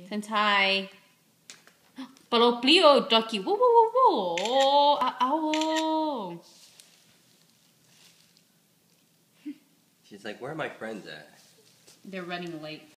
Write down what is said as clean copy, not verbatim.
Sentai. Paloplio, ducky. Whoa, whoa, whoa, whoa. Ow. She's like, where are my friends at? They're running late.